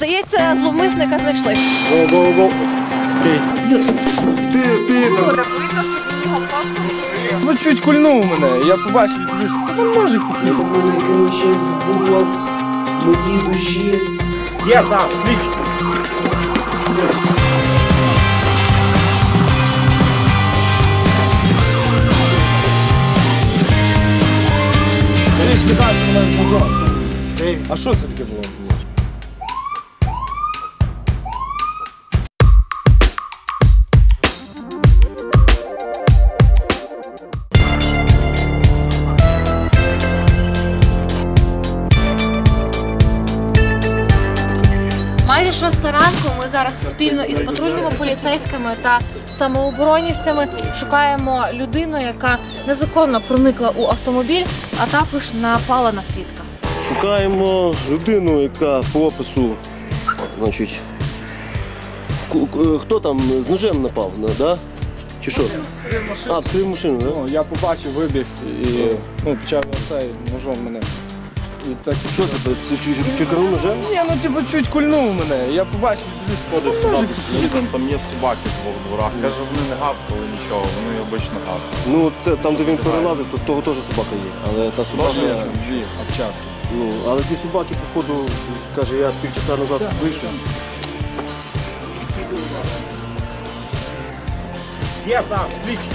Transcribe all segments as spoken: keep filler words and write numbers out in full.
Здається, зловмисника знайшли. Го-го-го. Окей. Юр. Ти, Пітер. Видно, що він його просто лишив. Ну чуть кульнув мене. Я побачив, що там ножик хотів. У мене, коротше, збулось мої душі. Я там, отлично. Трішки далі в мене ножом. А що це таке було? Майже шоста ранку ми зараз спільно із патрульними поліцейськими та самооборонівцями шукаємо людину, яка незаконно проникла у автомобіль, а також напала на свідка. Шукаємо людину, яка по опису, значить, хто там з ножем напав, да? Чи що? А, вскрив машину, так? Ну, я побачив, вибіг і ну, почав цей ножом мене. І так, що тебе? Це чеканув ножем? Ні, ну типу чуть кульнув мене. Я побачив, десь Ходив там сюди ножик. до сусіда, там є собаки в двох дворах. Каже, вони не гавкали нічого, вони обично гавкали. Ну, це там, де він перелазив, то того теж собака є. Але та собака. Тоже дві овчарки. Ну, але ті собаки, походу, каже, я півчаса назад вийшов. Є там, отлично.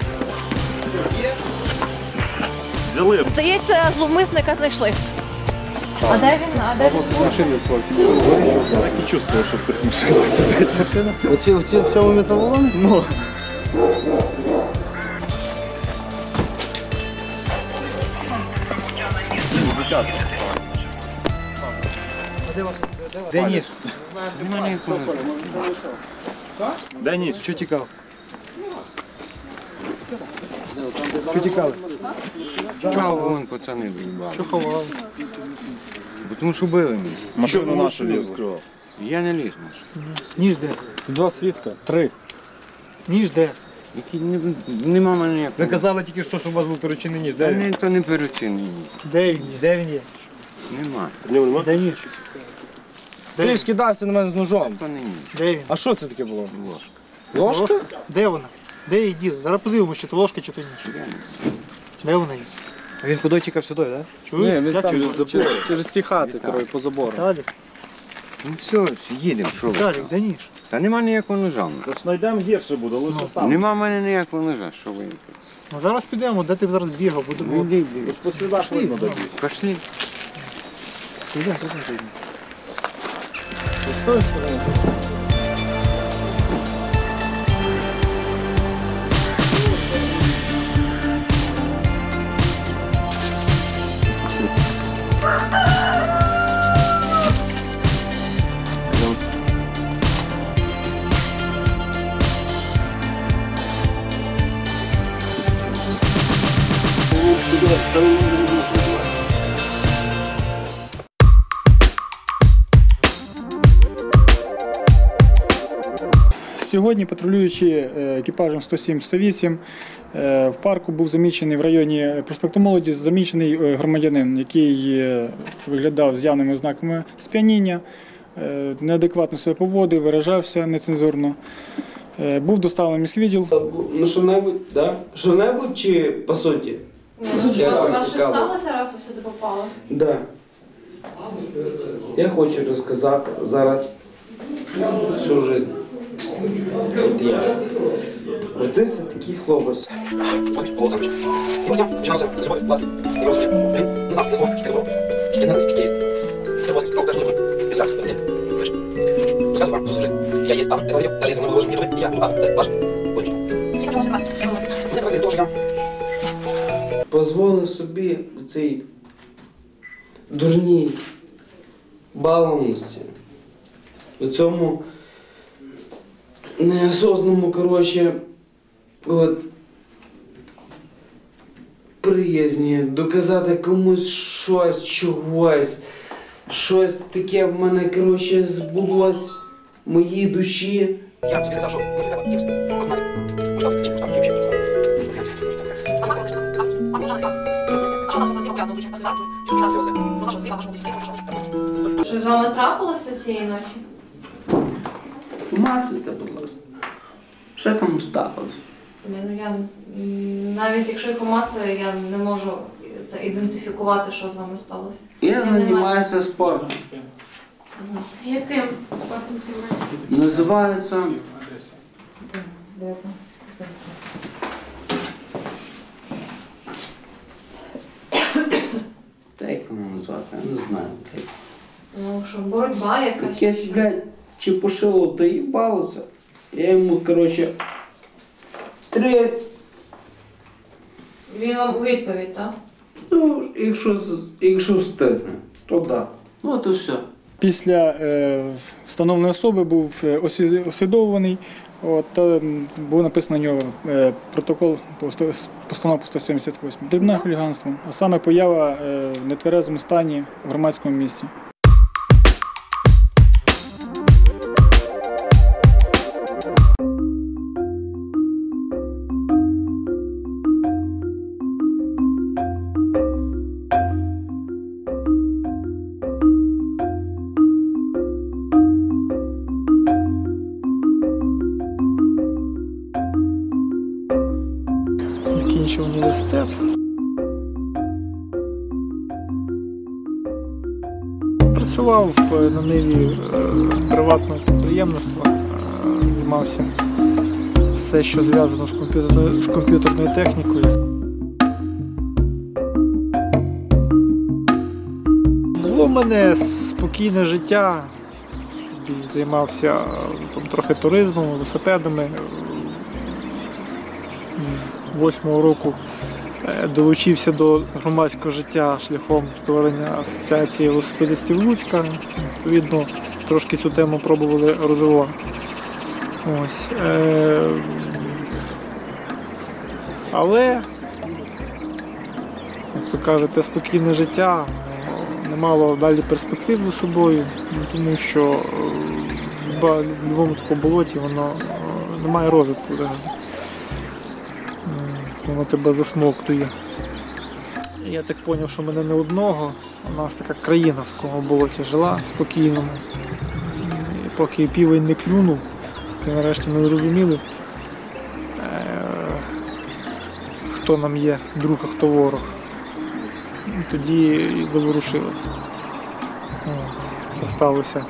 Взяли. Здається, зловмисника знайшли. А де він? А де він? Я так і чувствую, що тут машина сидить. Оці, оці в цьому металоломі? Ну. Де ніж? Де ніж? Що тікав? Що тікали? Цікаво, вон пацани доїбали. Що ховали? Бо тому що били мене. Машину нашу лізли. Я не ліз. Ніж де? Два свідка. Три. Ніж де? Які не, нема мене ніякого. Ви казали тільки що, що у вас був перечинний ніж. Та Де не, він? то не переоцінені. Де він? Де він є? Нема. Де ніж? Трішки дався на мене з ножом. То не ніж. Де він? А що це таке було? Ложка. Ложка? Де вона? Де її діли? Зараз подивимося, чи то ложка, чи то ніж. Де вона є? А він куди тікав сюди, так? Чуєш? Ні, він Як там через через, через, через ті хати, коротше, по забору. Далі. Ну все, їдемо, що ви? Далі, де ніж? Та нема ніякого ножа. Тож знайдемо гірше буде, лише сам. Нема в мене ніякого ножа, що ви? Ну зараз підемо, де ти зараз бігав, Ну будемо. йди, йди. Тож по слідах видно де. Пошли. Підемо, підемо, підемо. З тої сторони. Сьогодні, патрулюючи екіпажем сто сім сто вісім, в парку був замічений в районі проспекту Молоді замічений громадянин, який виглядав з явними ознаками сп'яніння, неадекватно себе поводив, виражався нецензурно. Був доставлений в міськвідділ. Ну що-небудь, да? Що-небудь чи по суті? Що сталося, раз ви сюди попали? Да. Я хочу розказати зараз всю життя. От я. Родився такий хлопець. Я есть, а, это говорил, даже если он выложен не я, а, это ваш. Ой. Мне казалось, тоже я. Позволив собі цей дурній баловності, у цьому неосознаному, коротше, от, приязні, доказати комусь щось, чогось, щось таке в мене, коротше, збулось в моїй душі. Я тебе сказал, что мы этого не успеем. Как знали. Мы там, чем, там, чем, чем. А что за Що з вами трапилося цієї ночі? Помацайте, будь ласка. Що там сталося? Ні, ну я м, навіть якщо я помацаю, я не можу це ідентифікувати, що з вами сталося. Я займаюся спортом. Яким спортом займаєтеся? Називається та як воно назвати, я не знаю. Ну що, боротьба якась? Якесь, блядь, чепушило доїбалося. Я йому, коротше, тресь. Він вам у відповідь, так? Ну, якщо, з- якщо встигне, то так. Ну, от і все. Після е, встановленої особи був е, осві- освідовуваний, от, та м, був написано на нього е, протокол по сто- постанова по сто сімдесят восьмій. Дрібне хуліганство, а саме поява е, в нетверезому стані в громадському місці. Закінчив університет. Працював е, на ниві е, приватного підприємництва, е, займався все, що зв'язано з комп'ютерною, з комп'ютерною технікою. Було в мене спокійне життя, собі займався е, там, трохи туризмом, велосипедами. З восьмого року е, долучився до громадського життя шляхом створення асоціації велосипедистів Луцька. Відповідно, трошки цю тему пробували розвивати. Ось. Е, але, як то кажете, спокійне життя не мало далі перспектив за собою, тому що е, в будь-якому такому болоті воно е, не має розвитку взагалі. Воно тебе засмоктує. Я так зрозумів, що мене не одного. У нас така країна в такому болоті жила спокійному. І поки півень не клюнув, то нарешті не зрозуміли, хто нам є друг, а хто ворог. І тоді і заворушилось. Це сталося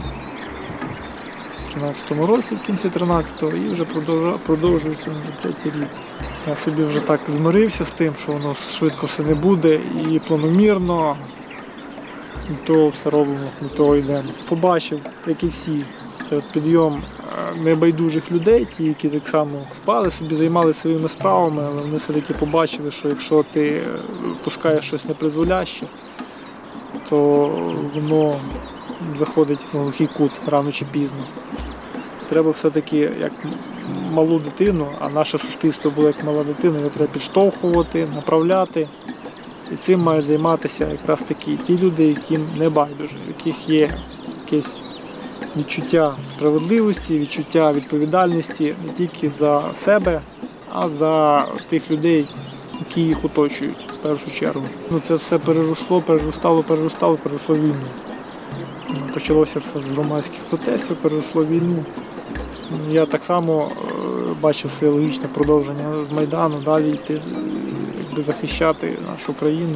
в тринадцятому році, в кінці тринадцятого, і вже продовжується вже третій рік. Я собі вже так змирився з тим, що воно швидко все не буде і планомірно, і то все робимо, до того йдемо. Побачив, як і всі, це от підйом небайдужих людей, ті, які так само спали, собі займалися своїми справами, але вони все-таки побачили, що якщо ти пускаєш щось непризволяще, то воно заходить в глухий кут рано чи пізно. Треба все-таки, як малу дитину, а наше суспільство було як мала дитина, його треба підштовхувати, направляти. І цим мають займатися якраз такі ті люди, яким не байдуже, в яких є якесь відчуття справедливості, відчуття відповідальності не тільки за себе, а за тих людей, які їх оточують в першу чергу. Ну, це все переросло, переростало, переростало, переросло в війну. Почалося все з громадських протестів, переросло в війну. Я так само бачив своє логічне продовження з Майдану, далі йти, якби захищати нашу країну.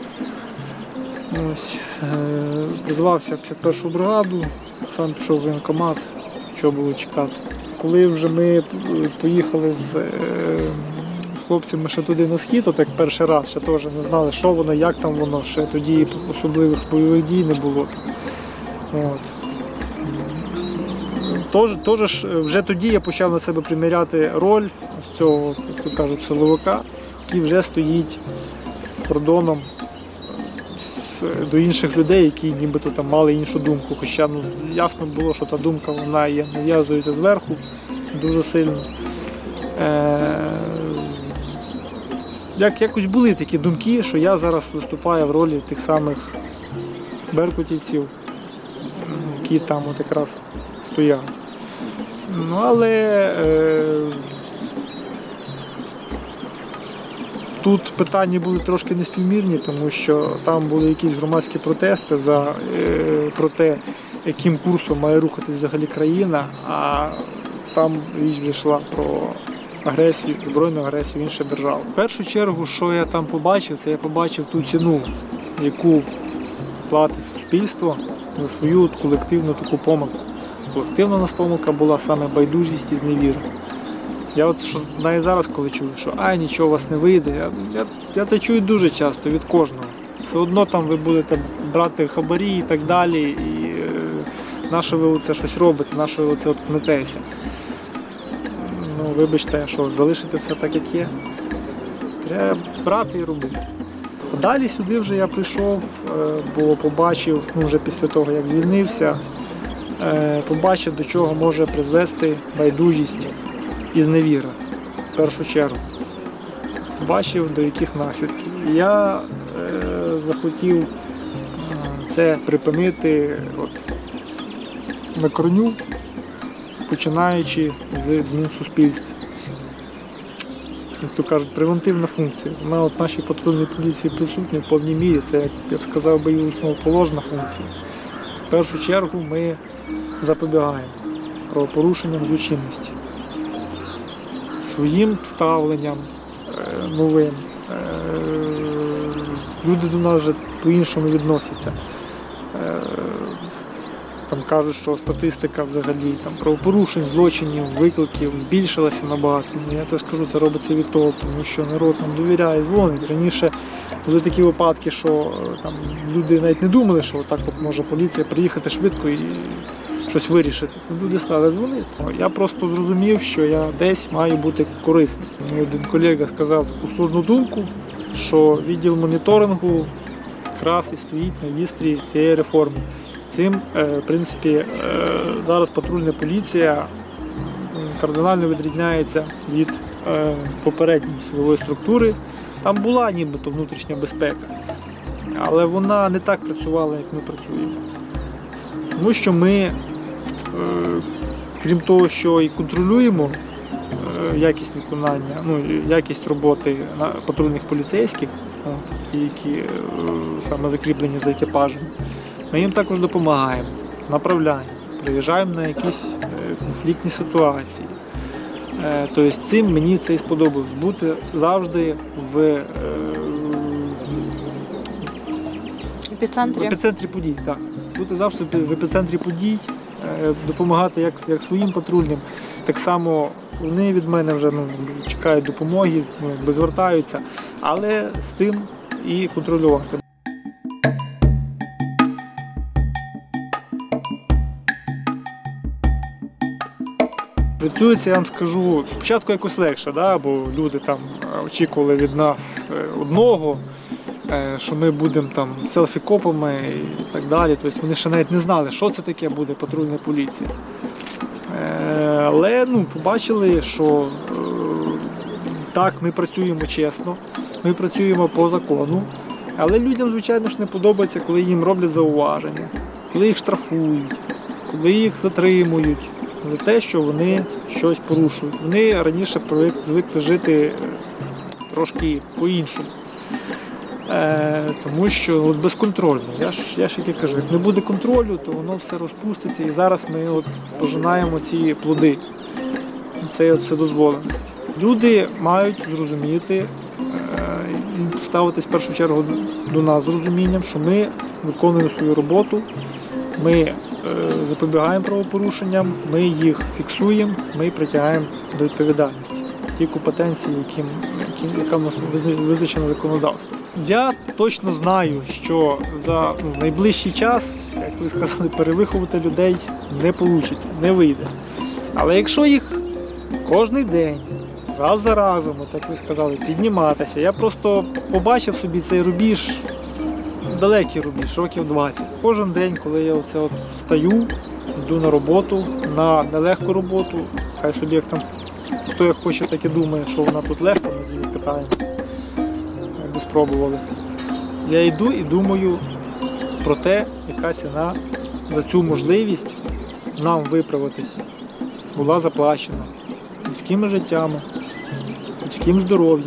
Ось, е, призвався в п'ятдесят першу бригаду, сам пішов в воєнкомат, що було чекати. Коли вже ми поїхали з, е, з хлопцями ще туди на схід, от як перший раз, ще теж не знали, що воно, як там воно, ще тоді особливих бойових дій не було. От. Тож, тож вже тоді я почав на себе приміряти роль з цього, як то кажуть, силовика, який вже стоїть кордоном до інших людей, які нібито там мали іншу думку. Хоча ну, ясно було, що та думка вона є, нав'язується зверху дуже сильно. Е- як, якось були такі думки, що я зараз виступаю в ролі тих самих беркутівців, які там от якраз стояли. Ну, але е, Тут питання були трошки неспівмірні, тому що там були якісь громадські протести за, е, про те, яким курсом має рухатись взагалі країна, а там річ вже йшла про агресію, збройну агресію інших держав. В першу чергу, що я там побачив, це я побачив ту ціну, яку платить суспільство за свою колективну таку помилку. Колективна у нас помилка була саме байдужість і зневіра. Я от що навіть зараз, коли чую, що ай, нічого у вас не вийде, я, я, я це чую дуже часто від кожного. Все одно там ви будете брати хабарі і так далі, і е, на що ви це щось робите, на що ви це от пнетеся. Ну, вибачте, що залишити все так, як є. Треба брати і робити. Далі сюди вже я прийшов, бо побачив, ну вже після того, як звільнився, побачив, до чого може призвести байдужість і зневіра, в першу чергу. Бачив, до яких наслідків. Я е, захотів це припинити от, на корню, починаючи з змін в суспільстві. Як то кажуть, превентивна функція. Вона от нашій патрульній поліції присутня в повній мірі. Це, як я б сказав, би, і основоположна функція. В першу чергу ми запобігаємо правопорушенням злочинності. Своїм ставленням е, новим. Е, люди до нас вже по-іншому відносяться. Е, Там кажуть, що статистика взагалі там, правопорушень, злочинів, викликів збільшилася набагато. Я це скажу, це робиться від того, тому що народ нам довіряє, дзвонить. Раніше були такі випадки, що там, люди навіть не думали, що так от може поліція приїхати швидко і щось вирішити. Люди стали дзвонити. Я просто зрозумів, що я десь маю бути корисним. Мій один колега сказав таку слушну думку, що відділ моніторингу якраз і стоїть на вістрі цієї реформи. Цим, в принципі, зараз патрульна поліція кардинально відрізняється від попередньої силової структури. Там була нібито внутрішня безпека, але вона не так працювала, як ми працюємо. Тому що ми, крім того, що і контролюємо якість виконання, ну, якість роботи патрульних поліцейських, ті, які саме закріплені за екіпажем, ми їм також допомагаємо, направляємо, приїжджаємо на якісь конфліктні ситуації. Тобто цим мені це і сподобалось, бути завжди в епіцентрі, в епіцентрі подій. Так. Бути завжди в епіцентрі подій, допомагати як, як своїм патрульним. Так само вони від мене вже ну, чекають допомоги, ну, якби звертаються, але з тим і контролювати. Працюється, я вам скажу, спочатку якось легше, да? Бо люди там очікували від нас одного, що ми будемо там селфі-копами і так далі. Тобто вони ще навіть не знали, що це таке буде патрульна поліція. Але ну, побачили, що так, ми працюємо чесно, ми працюємо по закону, але людям, звичайно ж, не подобається, коли їм роблять зауваження, коли їх штрафують, коли їх затримують за те, що вони щось порушують. Вони раніше звикли жити трошки по-іншому. Е, тому що от безконтрольно. Я ж, я ж як кажу, як не буде контролю, то воно все розпуститься. І зараз ми от пожинаємо ці плоди, цієї вседозволеності. Люди мають зрозуміти і е, ставитись в першу чергу до нас з розумінням, що ми виконуємо свою роботу, ми е, запобігаємо правопорушенням, ми їх фіксуємо, ми притягаємо до відповідальності. Ті компетенції, яким, яким, яка в нас визначена законодавством. Я точно знаю, що за ну, найближчий час, як ви сказали, перевиховувати людей не вийде, не вийде. Але якщо їх кожен день, раз за разом, от як ви сказали, підніматися, я просто побачив собі цей рубіж, далекий рубіж, років двадцять. Кожен день, коли я оце от встаю, йду на роботу, на нелегку роботу, хай собі як там хто як хоче, так і думає, що вона тут легко, ми її катаємо, якби спробували. Я йду і думаю про те, яка ціна за цю можливість нам виправитись була заплачена людськими життями, людським здоров'ям,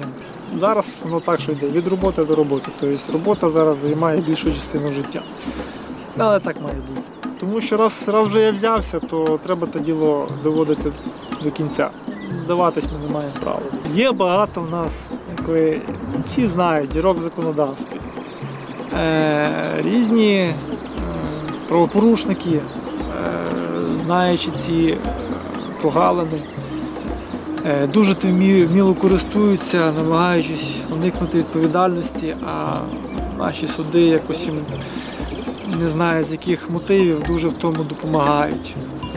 зараз воно так, що йде від роботи до роботи. Тобто робота зараз займає більшу частину життя. Але так має бути. Тому що раз, раз вже я взявся, то треба те діло доводити до кінця. Здаватись ми не маємо права. Є багато в нас, як ви всі знають, дірок в законодавстві. Е, різні е, правопорушники, е, знаючи ці прогалини, е, дуже тим вміло користуються, намагаючись уникнути відповідальності, а наші суди якось їм, не знаю з яких мотивів, дуже в тому допомагають.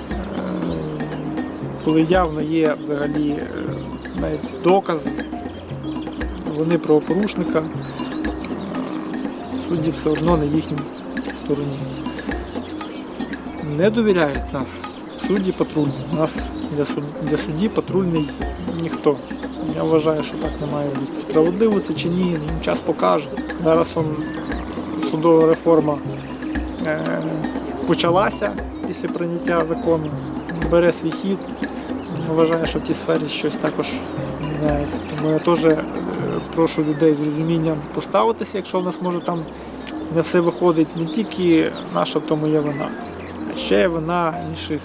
Коли явно є взагалі навіть докази, вони правопорушника, судді все одно на їхній стороні. Не довіряють нас судді патрульні. Нас для, суд... для судді патрульний ніхто. Я вважаю, що так не має бути. Справедливо це чи ні, час покаже. Зараз он, судова реформа е... почалася після прийняття закону, бере свій хід. Вважаю, що в тій сфері щось також міняється. Тому я теж е, прошу людей з розумінням поставитися, якщо в нас може там не все виходить. Не тільки наша в тому є вина, а ще є вина інших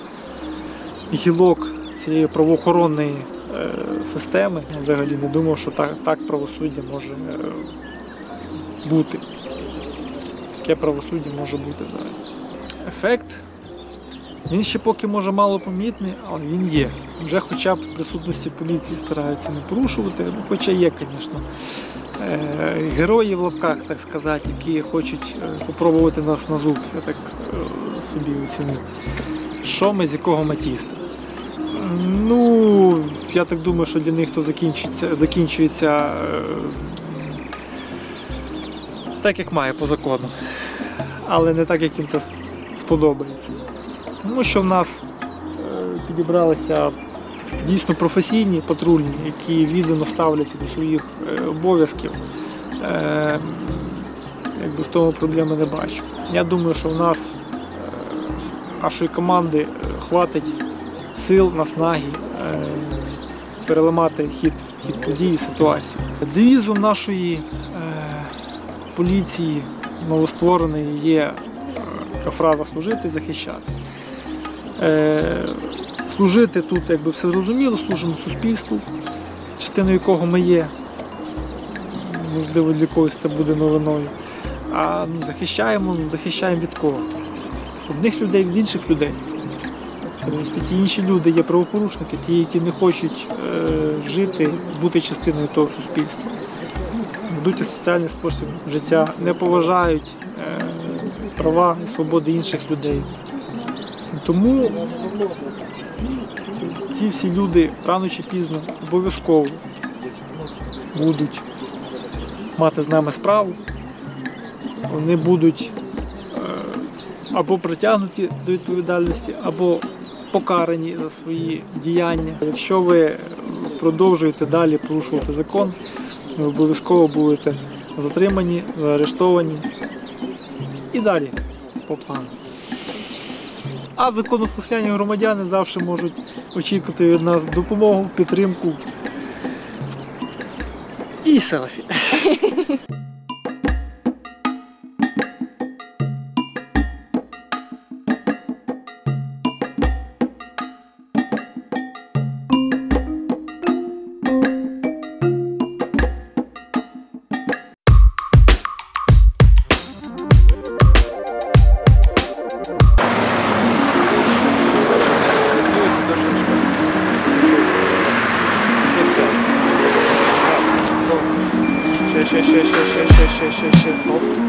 гілок цієї правоохоронної е, системи. Я взагалі не думав, що так, так правосуддя може е, бути. Таке правосуддя може бути взагалі. Ефект. Він ще поки може мало помітний, але він є. Вже хоча б в присутності поліції стараються не порушувати, ну, хоча є, звісно, герої в лапках, так сказати, які хочуть спробувати нас на зуб, я так собі оцінив. Що ми, з якого ми тіста? Ну, я так думаю, що для них то закінчується, закінчується так, як має по закону, але не так, як їм це сподобається. Тому що в нас підібралися дійсно професійні патрульні, які віддано ставляться до своїх обов'язків. Якби в тому проблеми не бачу. Я думаю, що в нас нашої команди хватить сил, наснаги переламати хід, хід подій, ситуацію. Девізом нашої поліції новоствореної є така фраза «служити, захищати». Е, служити тут, якби все зрозуміло, служимо суспільству, частиною якого ми є, можливо, для когось це буде новиною. А ну, захищаємо, захищаємо від кого? Одних людей від інших людей. Тобто ті інші люди є правопорушники, ті, які не хочуть е, жити, бути частиною того суспільства. Ведуть соціальний спосіб життя, не поважають е, права і свободи інших людей. Тому ці всі люди рано чи пізно обов'язково будуть мати з нами справу, вони будуть е, або притягнуті до відповідальності, або покарані за свої діяння. Якщо ви продовжуєте далі порушувати закон, ви обов'язково будете затримані, заарештовані і далі по плану. А законослухняні громадяни завжди можуть очікувати від нас допомогу, підтримку і селфі. Ще, ще, ще, ще, ще, ще, ще, ще, ще.